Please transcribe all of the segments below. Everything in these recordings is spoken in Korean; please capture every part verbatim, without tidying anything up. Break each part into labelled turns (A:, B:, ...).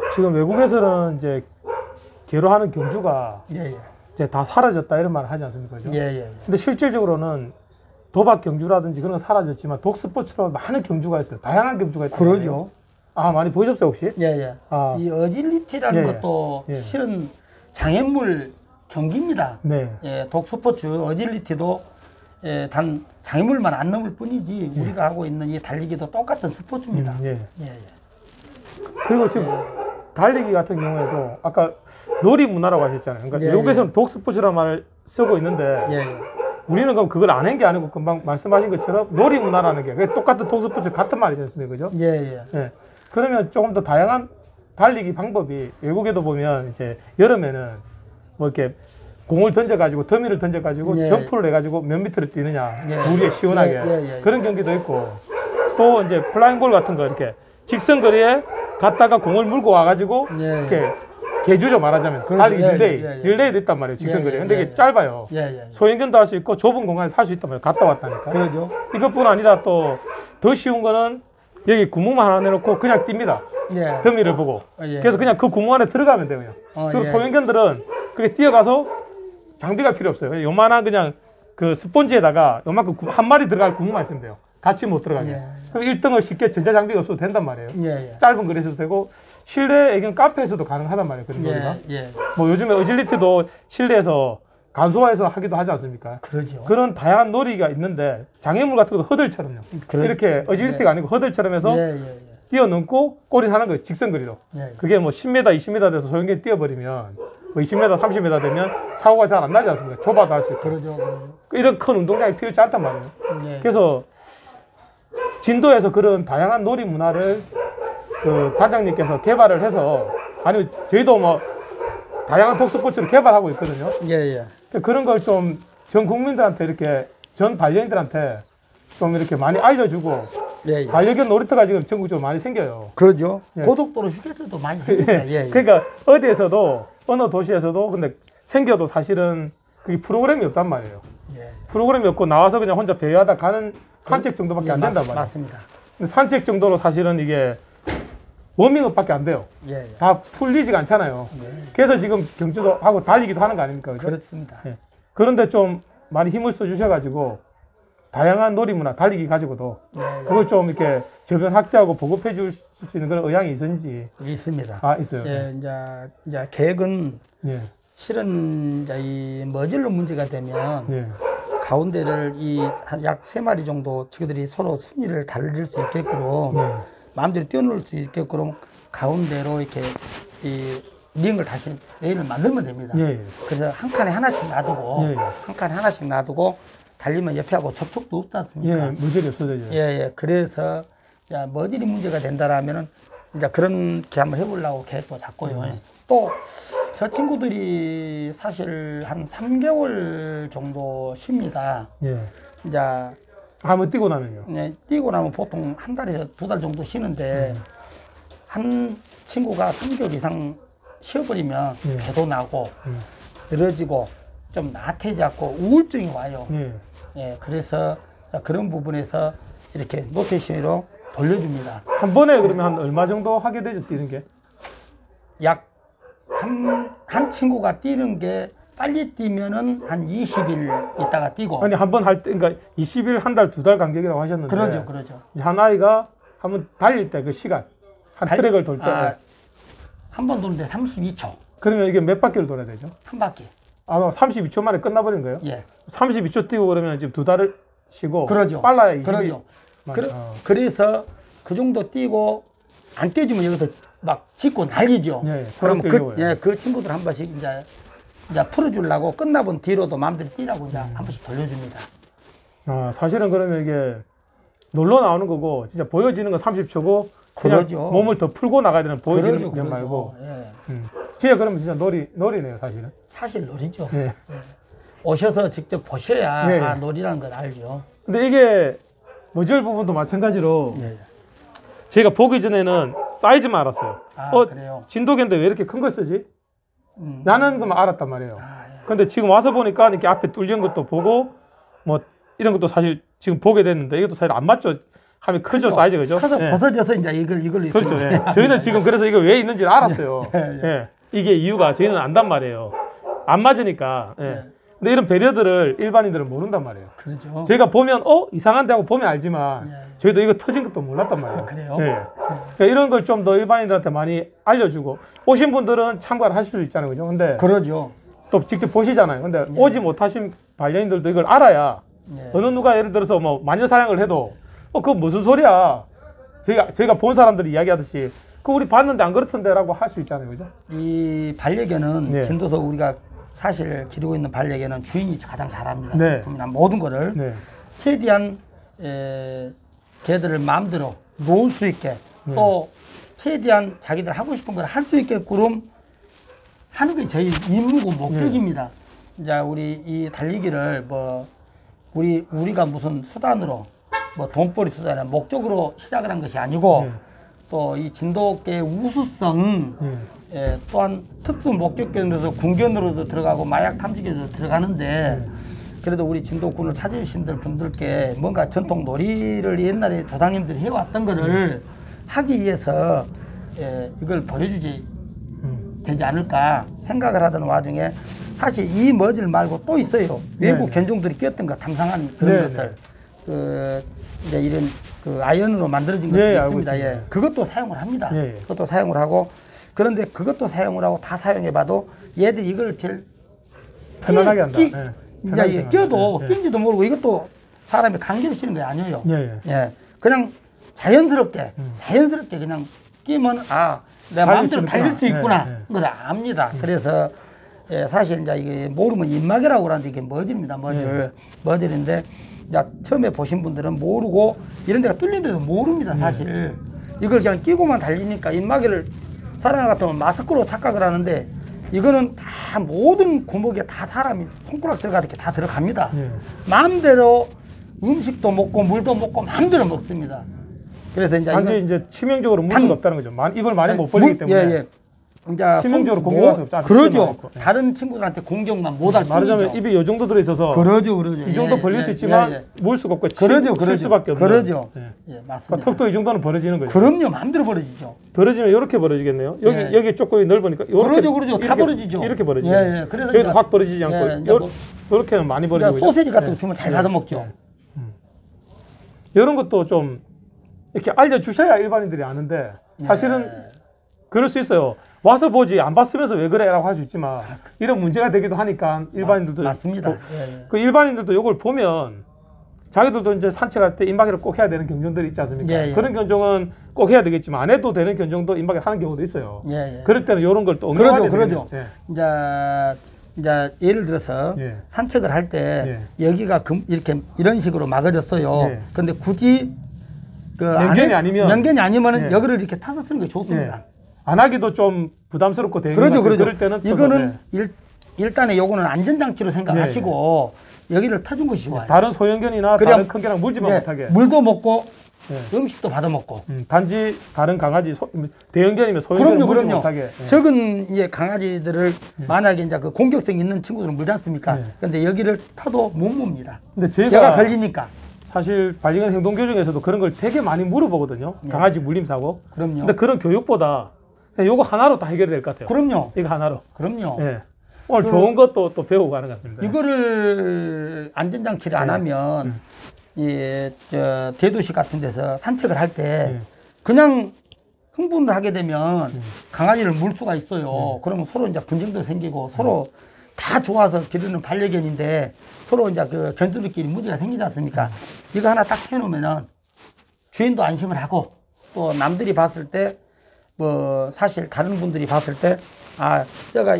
A: 지금 외국에서는 이제 개로 하는 경주가
B: 예, 예.
A: 이제 다 사라졌다 이런 말을 하지 않습니까? 그죠?
B: 예, 예, 예.
A: 근데 실질적으로는 도박 경주라든지 그런 건 사라졌지만 독스포츠로 많은 경주가 있어요. 다양한 경주가 있어요.
B: 그러죠.
A: 아, 많이 보셨어요, 혹시?
B: 예, 예.
A: 아.
B: 이 어질리티라는
A: 예, 예.
B: 것도
A: 예.
B: 실은 장애물 경기입니다.
A: 네.
B: 예, 독스포츠 어질리티도 예, 단 장애물만 안 넘을 뿐이지
A: 예.
B: 우리가 하고 있는 이 달리기도 똑같은 스포츠입니다.
A: 음, 예.
B: 예, 예.
A: 그리고 지금 달리기 같은 경우에도 아까 놀이 문화라고 하셨잖아요. 그러니까
B: 예,
A: 외국에서는 독스포츠라는 말을 쓰고 있는데
B: 예, 예.
A: 우리는 그럼 그걸 안 한 게 아니고 금방 말씀하신 것처럼 놀이 문화라는 게 그게 똑같은 독스포츠 같은 말이지 않습니까? 그죠?
B: 예, 예.
A: 예. 그러면 조금 더 다양한 달리기 방법이 외국에도 보면 이제 여름에는 뭐 이렇게 공을 던져가지고 더미를 던져가지고
B: 예.
A: 점프를 해가지고 몇 미터를 뛰느냐
B: 예.
A: 우리에 시원하게
B: 예, 예, 예.
A: 그런 경기도 있고 또 이제 플라잉볼 같은 거 이렇게 직선 거리에 갔다가 공을 물고 와가지고
B: 예,
A: 이렇게 개주죠 말하자면
B: 그렇죠.
A: 달리기
B: 예,
A: 릴레이
B: 예, 예.
A: 릴레이도 있단 말이에요 직선
B: 예,
A: 거리
B: 예,
A: 근데
B: 예,
A: 이게
B: 예.
A: 짧아요
B: 예, 예.
A: 소형견도 할 수 있고 좁은 공간에서 할 수 있단 말이에요 갔다 왔다니까
B: 그러죠.
A: 이것뿐 아니라 또 더 쉬운 거는 여기 구멍만 하나 내놓고 그냥 뜁니다
B: 예.
A: 더미를 보고
B: 예.
A: 그래서 그냥 그 구멍 안에 들어가면 돼요 그냥
B: 어,
A: 주로
B: 예.
A: 소형견들은 그게 뛰어가서 장비가 필요 없어요 그냥 요만한 그냥 그 스폰지에다가 요만큼 구- 한 마리 들어갈 구멍만 있으면 돼요 같이 못 들어가게
B: 예.
A: 그럼 일 등을 쉽게 전자장비가 없어도 된단 말이에요
B: 예, 예.
A: 짧은 거리에서도 되고 실내 애견 카페에서도 가능하단 말이에요 그런
B: 예,
A: 거리가
B: 예.
A: 뭐 요즘에 어질리티도 실내에서 간소화해서 하기도 하지 않습니까?
B: 그러죠.
A: 그런 다양한 놀이가 있는데 장애물 같은 것도 허들처럼요.
B: 그런-
A: 이렇게 어질리티가
B: 예.
A: 아니고 허들처럼 해서
B: 예, 예, 예.
A: 뛰어넘고 꼬리하는 거예요. 직선거리로.
B: 예.
A: 그게 뭐 십 미터, 이십 미터 돼서 소형견이 뛰어버리면 뭐 이십 미터, 삼십 미터 되면 사고가 잘 안 나지 않습니까? 좁아도 할 수 있고.
B: 그러죠. 그러죠.
A: 이런 큰 운동장이 필요치 않단 말이에요.
B: 예.
A: 그래서 진도에서 그런 다양한 놀이 문화를 그 단장님께서 개발을 해서 아니 저희도 뭐 다양한 독스포츠를 개발하고 있거든요.
B: 예, 예.
A: 그런 걸 좀 전 국민들한테 이렇게 전 반려인들한테 좀 이렇게 많이 알려주고
B: 예, 예.
A: 반려견 놀이터가 지금 전국적으로 많이 생겨요.
B: 그러죠.
A: 예.
B: 고속도로 휴게소도 많이 생깁니다. 예, 예.
A: 그러니까 어디에서도 어느 도시에서도 근데 생겨도 사실은 그게 프로그램이 없단 말이에요.
B: 예.
A: 프로그램이 없고 나와서 그냥 혼자 배회하다 가는 산책 정도밖에
B: 예,
A: 안 된단
B: 맞,
A: 말이에요.
B: 맞습니다.
A: 근데 산책 정도로 사실은 이게 워밍업밖에 안 돼요.
B: 예, 예.
A: 다 풀리지가 않잖아요.
B: 예.
A: 그래서 지금 경주도 하고 달리기도 하는 거 아닙니까? 그죠?
B: 그렇습니다.
A: 예. 그런데 좀 많이 힘을 써 주셔가지고 다양한 놀이문화 달리기 가지고도
B: 예, 예.
A: 그걸 좀 이렇게 저변 확대하고 보급해 줄 수 있는 그런 의향이 있는지
B: 있습니다.
A: 아 있어요.
B: 예, 이제, 이제 계획은
A: 예.
B: 실은 이제 이 머질러 문제가 되면
A: 예.
B: 가운데를 이 약 세 마리 정도 저희들이 서로 순위를 달릴 수 있게끔
A: 예.
B: 마음대로 뛰어놀 수 있게끔 가운데로 이렇게 이 링을 다시 레일을 만들면 됩니다.
A: 예. 예.
B: 그래서 한 칸에 하나씩 놔두고
A: 예, 예.
B: 한 칸에 하나씩 놔두고 달리면 옆에 하고 접촉도 없지 않습니까?
A: 예. 무절이 없어져요.
B: 예, 예. 그래서 야, 머질이 문제가 된다라면은 이제 그렇게 한번 해보려고 계획도 잡고요.
A: 음.
B: 또 저 친구들이 사실 한 삼 개월 정도 쉽니다.
A: 예.
B: 이제
A: 한번 뛰고 나면요.
B: 예, 뛰고 나면 보통 한 달에서 두 달 정도 쉬는데
A: 음.
B: 한 친구가 삼 개월 이상 쉬어버리면
A: 예.
B: 배도 나고
A: 음.
B: 늘어지고 좀 나태해지 않고 우울증이 와요.
A: 예.
B: 예, 그래서 그런 부분에서 이렇게 노테이션으로 돌려줍니다.
A: 한 번에 그러면 한 얼마 정도 하게 되죠 뛰는 게?
B: 약 한, 한 친구가 뛰는 게 빨리 뛰면은 한 이십 일 있다가 뛰고.
A: 아니 한 번 할 때 그러니까 이십 일 한 달 두 달 간격이라고 하셨는데
B: 그러죠, 그러죠.
A: 이제 한 아이가 한번 달릴 때 그 시간 한
B: 달-
A: 트랙을 돌 때
B: 아, 한 번 도는데 삼십이 초.
A: 그러면 이게 몇 바퀴를 돌아야 되죠?
B: 한 바퀴.
A: 아마 삼십이 초 만에 끝나버린 거예요?
B: 예.
A: 삼십이 초 뛰고 그러면 지금 두 달을 쉬고
B: 그러죠.
A: 빨라야 이십 일
B: 그러죠. 그래,
A: 어.
B: 그래서 그 정도 뛰고 안 뛰어주면 여기서 막 짚고 난리죠.
A: 예, 예.
B: 그럼
A: 뛰려고요.
B: 그, 예, 그 친구들 한 번씩 이제, 이제 풀어주려고 끝나본 뒤로도 마음대로 뛰라고 이제 한 번씩 돌려줍니다.
A: 아, 사실은 그러면 이게 놀러 나오는 거고 진짜 보여지는 건 삼십 초고 그냥
B: 그러죠.
A: 몸을 더 풀고 나가야 되는 보여지는
B: 그러죠,
A: 게
B: 그러죠.
A: 말고
B: 예.
A: 음. 진짜 그러면 진짜 놀이, 놀이네요 사실은.
B: 사실 놀이죠.
A: 예.
B: 오셔서 직접 보셔야
A: 예.
B: 아, 놀이라는 걸 알죠.
A: 근데 이게 머절 부분도 마찬가지로
B: 예.
A: 제가 보기 전에는 사이즈만 알았어요.
B: 아,
A: 어,
B: 그래요?
A: 진돗개인데 왜 이렇게 큰 걸 쓰지?
B: 음.
A: 나는 그만 알았단 말이에요.
B: 아, 예.
A: 근데 지금 와서 보니까 이렇게 앞에 뚫린 것도 보고 뭐 이런 것도 사실 지금 보게 됐는데 이것도 사실 안 맞죠. 하면 크죠, 사이즈 그죠?
B: 커서
A: 예.
B: 벗어져서 이제 이걸 이걸
A: 그렇죠. 예. 저희는 지금 그래서 이거 왜 있는지를 알았어요.
B: 예, 예.
A: 예. 이게 이유가 저희는 안단 말이에요. 안 맞으니까. 예.
B: 예.
A: 근데 이런 배려들을 일반인들은 모른단 말이에요.
B: 그렇죠.
A: 저희가 보면 어 이상한데 하고 보면 알지만
B: 예.
A: 저희도 이거 터진 것도 몰랐단 말이에요.
B: 아, 그래요?
A: 예. 그러니까 이런 걸 좀 더 일반인들한테 많이 알려주고 오신 분들은 참관을 하실 수 있잖아요, 그죠? 근데
B: 그러죠.
A: 또 직접 보시잖아요. 근데
B: 예.
A: 오지 못하신 반려인들도 이걸 알아야
B: 예.
A: 어느 누가 예를 들어서 뭐 마녀 사냥을 해도 어 그거 무슨 소리야? 저희가 저희가 본 사람들이 이야기하듯이 그 우리 봤는데 안 그렇던데라고 할 수 있잖아요, 그죠?
B: 이 반려견은
A: 네.
B: 진도서 우리가 사실 기르고 있는 반려견은 주인이 가장 잘합니다.
A: 네.
B: 제품이나 모든 거를
A: 네.
B: 최대한 에, 개들을 마음대로 놓을 수 있게
A: 네.
B: 또 최대한 자기들 하고 싶은 걸 할 수 있게끔 하는 게 저희 임무고 목적입니다.
A: 네.
B: 이제 우리 이 달리기를 뭐 우리 우리가 무슨 수단으로 뭐 돈벌이 수단이나 목적으로 시작을 한 것이 아니고
A: 네.
B: 또 이 진돗개의 우수성
A: 네.
B: 예, 또한 특수 목적견으로서 군견으로도 들어가고 마약 탐지견으로 들어가는데
A: 네.
B: 그래도 우리 진도군을 찾으신 분들께 뭔가 전통 놀이를 옛날에 조상님들이 해왔던 거를 하기 위해서 예, 이걸 보여주지
A: 음.
B: 되지 않을까 생각을 하던 와중에 사실 이 머질 말고 또 있어요. 외국
A: 네네.
B: 견종들이 끼었던 거 탐상한 그런
A: 네네.
B: 것들. 그 이제 이런 그 아연으로 만들어진
A: 네,
B: 것들이
A: 알고
B: 있습니다.
A: 있습니다.
B: 예. 그것도 사용을 합니다.
A: 예, 예.
B: 그것도 사용을 하고 그런데 그것도 사용을 하고 다 사용해봐도 얘들이 이걸 제일
A: 편안하게 한다.
B: 끼,
A: 예.
B: 이제
A: 편하게
B: 이게
A: 생각한다.
B: 껴도
A: 예, 예.
B: 낀지도 모르고 이것도 사람이 강제로 쓰는 게 아니에요.
A: 예, 예.
B: 예. 그냥 자연스럽게
A: 음.
B: 자연스럽게 그냥 끼면 아 내가
A: 달릴
B: 마음대로
A: 수
B: 달릴 수
A: 있구나.
B: 있구나
A: 예, 예.
B: 그걸 압니다. 그래서 예, 사실 이제 이게 모르면 입막이라고 그러는데 이게 머질입니다. 머질
A: 예.
B: 머질인데 이제 처음에 보신 분들은 모르고 이런 데가 뚫린데도 모릅니다. 사실 이걸 그냥 끼고만 달리니까 입막이를 사람 같으면 마스크로 착각을 하는데 이거는 다 모든 구멍에 다 사람이 손가락 들어가듯이 다 들어갑니다.
A: 예.
B: 마음대로 음식도 먹고 물도 먹고 마음대로 먹습니다. 그래서 이제
A: 단지
B: 이건
A: 이제 치명적으로 물
B: 단-
A: 수가 없다는 거죠. 만- 입을 많이
B: 아니,
A: 못 벌리기
B: 물-
A: 때문에.
B: 예, 예. 이제
A: 치명적으로
B: 손-
A: 공격할 수
B: 뭐-
A: 없죠. 아주
B: 그러죠.
A: 크게 많고. 예.
B: 다른 친구들한테 공격만 못할
A: 말하자면
B: 뿐이죠.
A: 입이 이 정도 들어있어서
B: 그러죠, 그러죠.
A: 이 정도
B: 예,
A: 벌릴
B: 예,
A: 수 있지만
B: 예, 예.
A: 물 수가 없고
B: 그러죠,
A: 칠,
B: 그러죠.
A: 수밖에 없는.
B: 그러죠.
A: 예.
B: 예,
A: 그러니까
B: 맞습니다.
A: 턱도 이 정도는 벌어지는 거죠.
B: 그럼요, 마음대로 벌어지죠.
A: 벌어지면 이렇게 벌어지겠네요. 여기
B: 예.
A: 여기 조금이 넓으니까 이렇게
B: 그러죠, 그러죠. 다
A: 이렇게,
B: 벌어지죠.
A: 이렇게 벌어지죠.
B: 예, 예. 그래서
A: 여기서
B: 이제-
A: 확 벌어지지 않고
B: 예, 이제
A: 요,
B: 뭐-
A: 이렇게는 많이 벌어지고
B: 그러니까 소세지 같은 거 주면 잘 받아 먹죠.
A: 이런 것도 좀 이렇게 알려주셔야 일반인들이 아는데 사실은
B: 예.
A: 그럴 수 있어요. 와서 보지 안 봤으면서 왜 그래라고 할 수 있지만 이런 문제가 되기도 하니까 일반인들도
B: 맞습니다.
A: 또-
B: 예, 예.
A: 그 일반인들도 이걸 보면 자기들도 이제 산책할 때 임박이를 꼭 해야 되는 견종들이 있지 않습니까?
B: 예, 예.
A: 그런 견종은 꼭 해야 되겠지만 안 해도 되는 견종도 임박을 하는 경우도 있어요.
B: 예, 예.
A: 그럴 때는 이런 걸 또
B: 그러죠,
A: 응용하게
B: 그러죠.
A: 되겠네요.
B: 이제 이제 예를 들어서
A: 예.
B: 산책을 할 때 여기가 금, 이렇게 이런 식으로 막아졌어요.
A: 예.
B: 근데 굳이 그
A: 면견이
B: 안에-
A: 아니면-
B: 면견이 아니면은
A: 예.
B: 여기를 이렇게 타서 쓰는 게 좋습니다.
A: 예. 안 하기도 좀 부담스럽고 대응
B: 그러죠, 그러죠.
A: 그럴 때는 또
B: 이거는
A: 네.
B: 일, 일단은 요거는 안전장치로 생각하시고 여기를 터준 것이 좋아요.
A: 다른 소형견이나
B: 그래야-
A: 다른 큰 개랑 물지만
B: 예,
A: 못하게.
B: 물도 먹고
A: 예.
B: 음식도 받아 먹고.
A: 음, 단지 다른 강아지 소, 대형견이면 소형견을
B: 그럼요,
A: 물지
B: 그럼요.
A: 못하게. 예.
B: 적은 이제 강아지들을 만약에 이제 그 공격성 있는 친구들은 물지 않습니까?
A: 예.
B: 근데 여기를 터도 못 뭡니다.
A: 근데 제가
B: 얘가 걸리니까.
A: 사실 반려견 행동교 중에서도 그런 걸 되게 많이 물어보거든요.
B: 예.
A: 강아지 물림 사고.
B: 그럼요.
A: 근데 그런 교육보다 그냥 요거 하나로 다 해결이 될 것 같아요.
B: 그럼요.
A: 이거 하나로.
B: 그럼요.
A: 예. 오늘
B: 그-
A: 좋은 것도 또 배우고 가는 것 같습니다.
B: 이거를 안전장치를 안
A: 네.
B: 하면
A: 음.
B: 이 저 대도시 같은 데서 산책을 할 때
A: 네.
B: 그냥 흥분을 하게 되면
A: 음.
B: 강아지를 물 수가 있어요. 그러면 서로 이제 분쟁도 생기고 서로 다 좋아서 기르는 반려견인데 서로 이제 그 견주들끼리 문제가 생기지 않습니까? 이거 하나 딱 해놓으면은 주인도 안심을 하고 또 남들이 봤을 때 뭐 사실 다른 분들이 봤을 때 아 저가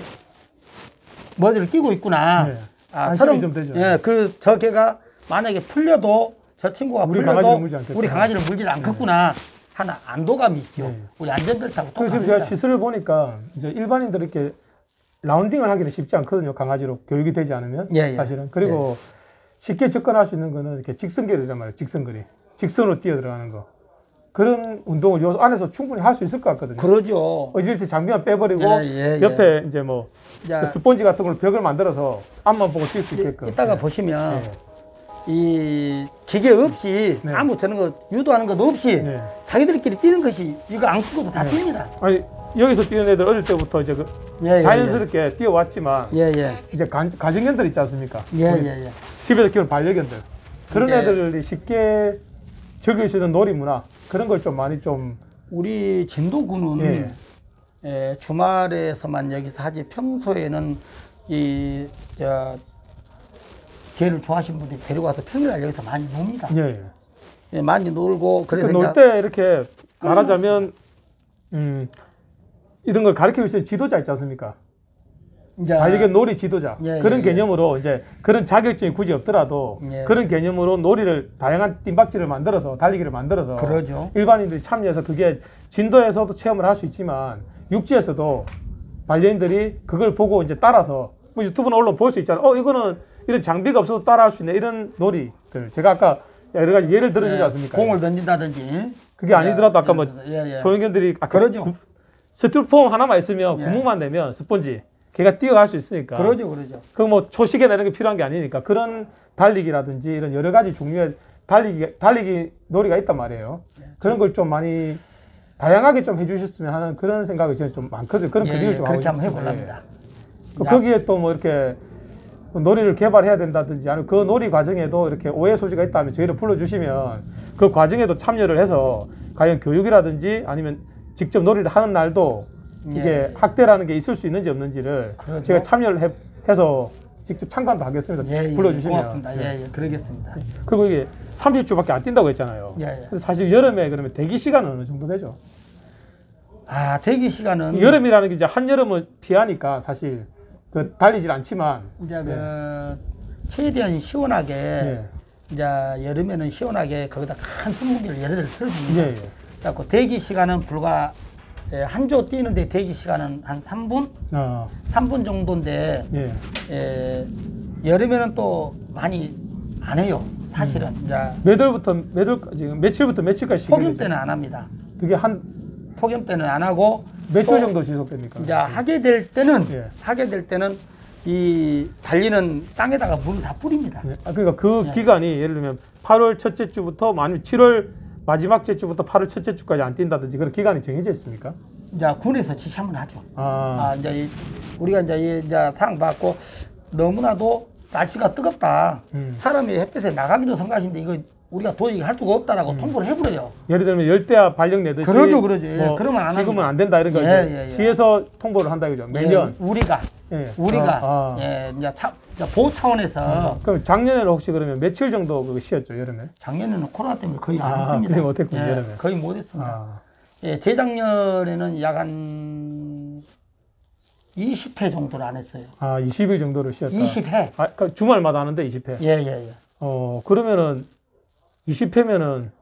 B: 머리를 끼고 있구나.
A: 네.
B: 아,
A: 안심이
B: 서로
A: 좀 되죠.
B: 예, 그 저 개가 만약에 풀려도 저 친구가
A: 우리
B: 풀려도
A: 강아지를 물지 않겠구나.
B: 우리 강아지를 물지 않겠구나 하는 안도감이 있죠.
A: 네.
B: 우리 안전벨트하고
A: 그래서 지금
B: 똑같습니다.
A: 제가 시설을 보니까 이제 일반인들 이렇게 라운딩을 하기는 쉽지 않거든요. 강아지로 교육이 되지 않으면
B: 예, 예.
A: 사실은. 그리고 쉽게 접근할 수 있는 거는 이렇게 직선거리란 말이에요. 직선거리. 직선으로 뛰어 들어가는 거. 그런 운동을 요 안에서 충분히 할 수 있을 것 같거든요.
B: 그러죠.
A: 어질때 장비만 빼버리고
B: 예, 예, 예.
A: 옆에 이제 뭐
B: 자,
A: 그 스펀지 같은 걸 벽을 만들어서 앞만 보고 뛸 수 있게끔.
B: 이따가
A: 예.
B: 보시면
A: 예.
B: 이 기계 없이
A: 네.
B: 아무 저런 거 유도하는 것도 없이
A: 네.
B: 자기들끼리 뛰는 것이 이거 안 끼고도 다
A: 네.
B: 뜁니다.
A: 아니 여기서 뛰는 애들 어릴 때부터 이제 그
B: 예, 예,
A: 자연스럽게 뛰어왔지만
B: 예, 예.
A: 이제 가, 가정견들 있지 않습니까?
B: 예,
A: 우리
B: 예, 예.
A: 집에서 키우는 반려견들 그런
B: 예.
A: 애들이 쉽게 즐길 수 있는 놀이 문화 그런 걸 좀 많이 좀
B: 우리 진도군은
A: 예.
B: 예, 주말에서만 여기서 하지 평소에는 이 저 개를 좋아하시는 분들이 데리고 와서 평일날 여기서 많이 놉니다.
A: 예.
B: 예, 많이 놀고 그래서
A: 놀
B: 이제
A: 때 이렇게 말하자면 음 이런 걸 가르칠 수 있는 지도자 있지 않습니까?
B: 이제
A: 반려견 놀이 지도자
B: 예,
A: 그런
B: 예,
A: 개념으로 이제 그런 자격증이 굳이 없더라도
B: 예.
A: 그런 개념으로 놀이를 다양한 뜀박질을 만들어서 달리기를 만들어서
B: 그러죠.
A: 일반인들이 참여해서 그게 진도에서도 체험을 할 수 있지만 육지에서도 반려인들이 그걸 보고 이제 따라서 뭐 유튜브나 올라 볼 수 있잖아요. 어 이거는 이런 장비가 없어도 따라할 수 있네 이런 놀이들 제가 아까 여러 가지 예를 들어주지
B: 예,
A: 않습니까?
B: 공을 던진다든지
A: 그게 아니더라도 아까 뭐
B: 예, 예.
A: 소형견들이 아까
B: 그러죠.
A: 구- 스티로폼 하나만 있으면
B: 예.
A: 구멍만 내면 스펀지 걔가 뛰어갈 수 있으니까
B: 그러죠, 그러죠.
A: 그 뭐 초시계나 이런 게 필요한 게 아니니까 그런 달리기라든지 이런 여러 가지 종류의 달리기 달리기 놀이가 있단 말이에요. 그런 걸 좀 많이 다양하게 좀 해주셨으면 하는 그런 생각이 저는 좀 많거든요. 그런
B: 예,
A: 그림을
B: 예,
A: 좀
B: 그렇게
A: 하고
B: 한번
A: 싶어요.
B: 해보랍니다.
A: 그 거기에 또 뭐 이렇게 놀이를 개발해야 된다든지 아니면 그 놀이 과정에도 이렇게 오해 소지가 있다면 저희를 불러주시면 그 과정에도 참여를 해서 과연 교육이라든지 아니면 직접 놀이를 하는 날도 이게
B: 예.
A: 학대라는 게 있을 수 있는지 없는지를
B: 그러죠.
A: 제가 참여를 해, 해서 직접 참관도 하겠습니다.
B: 예, 예,
A: 불러주시면.
B: 고맙습니다. 예, 예, 그러겠습니다.
A: 그리고 이게 삼십 주밖에 안 뛴다고 했잖아요.
B: 예, 예.
A: 근데 사실 여름에 그러면 대기 시간은 어느 정도 되죠?
B: 아, 대기 시간은
A: 여름이라는 게 이제 한여름을 피하니까 사실 그 달리질 않지만
B: 이제 그 최대한 시원하게
A: 예.
B: 이제 여름에는 시원하게 거기다 큰 선풍기를 예를 들어 틀어줍니다.
A: 예, 예.
B: 그래갖고 대기 시간은 불과 예, 한 조 뛰는데 대기 시간은 한 삼 분?
A: 아,
B: 삼 분 정도인데
A: 예.
B: 예, 여름에는 또 많이 안 해요. 사실은
A: 음.
B: 이제
A: 몇 월부터 몇 월, 지금 며칠부터 며칠까지 시간이
B: 폭염
A: 되죠?
B: 때는 안 합니다.
A: 그게 한
B: 폭염 때는 안 하고
A: 몇
B: 또
A: 주 정도 지속됩니까?
B: 이제 하게 될 때는
A: 예.
B: 하게 될 때는 이 달리는 땅에다가 물을 다 뿌립니다.
A: 예. 아, 그러니까 그
B: 예.
A: 기간이 예를 들면 팔월 첫째 주부터 아니면 칠월 마지막 주부터 팔월 첫째 주까지 안 뛴다든지 그런 기간이 정해져 있습니까?
B: 이제 군에서 지시하면 하죠.
A: 아,
B: 아, 이제 이- 우리가 이제 이- 이제 상 받고 너무나도 날씨가 뜨겁다.
A: 음.
B: 사람이 햇빛에 나가기도 성가신데 이거 우리가 도저히 할 수가 없다라고 통보를 해버려요.
A: 예를 들면 열대야 발령 내듯이
B: 그러죠, 그러죠. 예,
A: 뭐
B: 그러면 안
A: 지금은
B: 합니다.
A: 안 된다 이런 거
B: 예,
A: 이제
B: 예, 예.
A: 시에서 통보를 한다 이거죠. 매년.
B: 예, 우리가
A: 예.
B: 우리가
A: 아, 아.
B: 예, 이제 차, 이제 보호 차원에서
A: 그럼 작년에는 혹시 그러면 며칠 정도 그거 쉬었죠 여름에?
B: 작년에는 코로나 때문에 거의 안
A: 아,
B: 했습니다.
A: 그래 못했군요,
B: 예,
A: 여름에.
B: 거의 못했습니다.
A: 아,
B: 예, 재작년에는 약 한 이십 회 정도를 안 했어요.
A: 아 이십 일 정도를 쉬었다.
B: 이십 회.
A: 아, 그러니까 주말마다 하는데 이십 회.
B: 예, 예, 예.
A: 어 그러면은 이십 회면은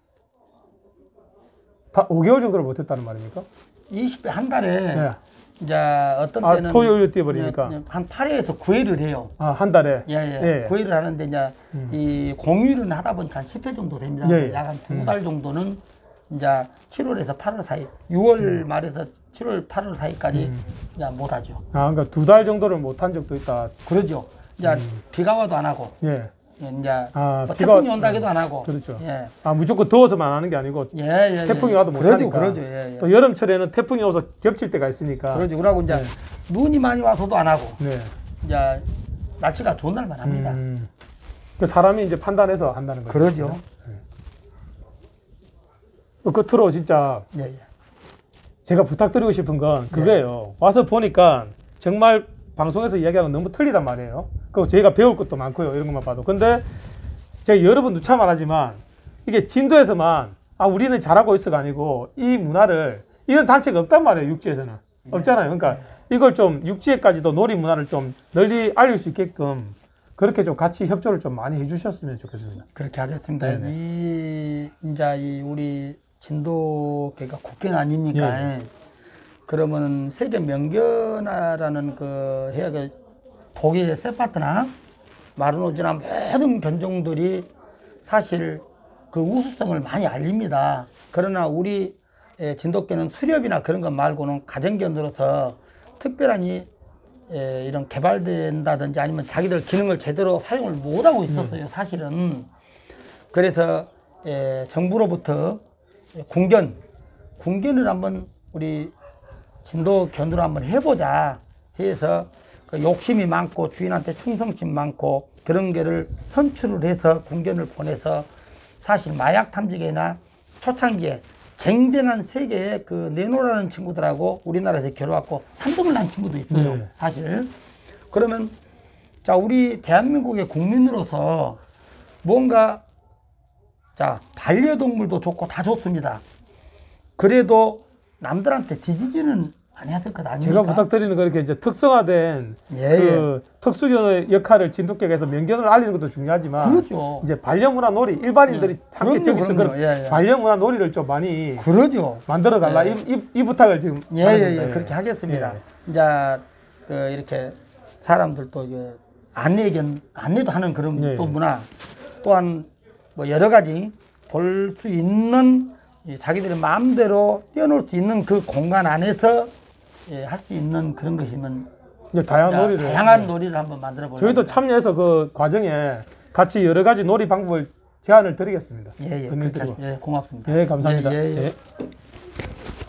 A: 다 오 개월 정도를 못했다는 말입니까?
B: 이십 회 한 달에
A: 예.
B: 이제 어떤
A: 아,
B: 때는
A: 토요일로 뛰어버리니까.
B: 예, 예, 한 팔 회에서 구 회를 해요.
A: 아 한 달에.
B: 예, 예.
A: 예.
B: 구 회를 하는데 이제
A: 음.
B: 이 공휴일은 하다 보니까 한 십 회 정도 됩니다.
A: 예, 예.
B: 약 한
A: 음.
B: 두 달 정도는 이제 칠월에서 팔월 사이, 유월 말에서 칠월, 팔월 사이까지
A: 음.
B: 이제 못 하죠.
A: 아 그러니까 두 달 정도를 못 한 적도 있다.
B: 그러죠. 이제 비가 와도 안 하고,
A: 예.
B: 예, 이제
A: 음. 아,
B: 뭐
A: 비가-
B: 태풍이 온다 해도 안 하고.
A: 그렇죠.
B: 예.
A: 아 무조건 더워서만 하는 게 아니고
B: 예, 예, 예.
A: 태풍이 와도 못
B: 그러죠,
A: 하니까.
B: 그러죠. 예, 예.
A: 또 여름철에는 태풍이 와서 겹칠 때가 있으니까.
B: 그러죠. 그러고 이제
A: 네.
B: 눈이 많이 와서도 안 하고,
A: 네.
B: 이제 날씨가 좋은 날만 합니다.
A: 음, 그 사람이 이제 판단해서 한다는 거죠.
B: 그러죠.
A: 그 끝으로 진짜
B: 예, 예.
A: 제가 부탁드리고 싶은 건 그거예요. 와서 보니까 정말 방송에서 이야기하고 너무 틀리단 말이에요. 그리고 저희가 배울 것도 많고요. 이런 것만 봐도. 근데 제가 여러 번 누차 말하지만 이게 진도에서만 아 우리는 잘하고 있어가 아니고 이 문화를 이런 단체가 없단 말이에요. 육지에서는. 없잖아요. 그러니까 이걸 좀 육지에까지도 놀이 문화를 좀 널리 알릴 수 있게끔 그렇게 좀 같이 협조를 좀 많이 해주셨으면 좋겠습니다.
B: 그렇게 하겠습니다.
A: 네네.
B: 이 이제 이 우리 진도계가 국경 아닙니까?
A: 예.
B: 그러면 세계 명견화라는 그 해야 그 독일의 세파트나 마르노즈나 모든 견종들이 사실 그 우수성을 많이 알립니다. 그러나 우리 예, 진돗개는 수렵이나 그런 것 말고는 가정견으로서 특별한 이 예, 이런 개발된다든지 아니면 자기들 기능을 제대로 사용을 못하고 있었어요.
A: 음.
B: 사실은. 그래서 예, 정부로부터 궁견, 궁견을 한번 우리 진도 견으로 한번 해보자 해서 그 욕심이 많고 주인한테 충성심 많고 그런 게를 선출을 해서 궁견을 보내서 사실 마약 탐지계나 초창기에 쟁쟁한 세계에 그 내노라는 친구들하고 우리나라에서 결혼했고 삼 등을 난 친구도 있어요.
A: 네.
B: 사실. 그러면 자 우리 대한민국의 국민으로서 뭔가 자 반려동물도 좋고 다 좋습니다. 그래도 남들한테 뒤지지는 아니야 될 것 아닙니까?
A: 제가 부탁드리는 거 이렇게 이제 특성화된
B: 예,
A: 그 특수견의 역할을 진돗개에서 명견을 알리는 것도 중요하지만
B: 그렇죠.
A: 이제 반려문화 놀이 일반인들이
B: 예.
A: 함께
B: 그럼요,
A: 즐길 수 있는
B: 그럼요. 예, 예.
A: 반려문화 놀이를 좀 많이
B: 그러죠.
A: 만들어 달라
B: 예.
A: 이, 이, 이 부탁을 지금
B: 예,
A: 하는
B: 예,
A: 겁니다.
B: 예, 그렇게 하겠습니다.
A: 예.
B: 이제 그 이렇게 사람들도 이제 안내견 안내도 하는 그런
A: 예.
B: 또 문화 또한 뭐 여러 가지 볼 수 있는 이 자기들의 마음대로 뛰어놀 수 있는 그 공간 안에서 예, 할 수 있는 그런 것이면
A: 이제 다양한
B: 자,
A: 놀이를
B: 다양한
A: 예.
B: 놀이를 한번 만들어 보자.
A: 저희도 참여해서 그 과정에 같이 여러 가지 놀이 방법을 제안을 드리겠습니다.
B: 예, 예,
A: 건의드리고.
B: 그렇게 하시- 예, 고맙습니다.
A: 예, 감사합니다.
B: 예, 예, 예.
A: 예.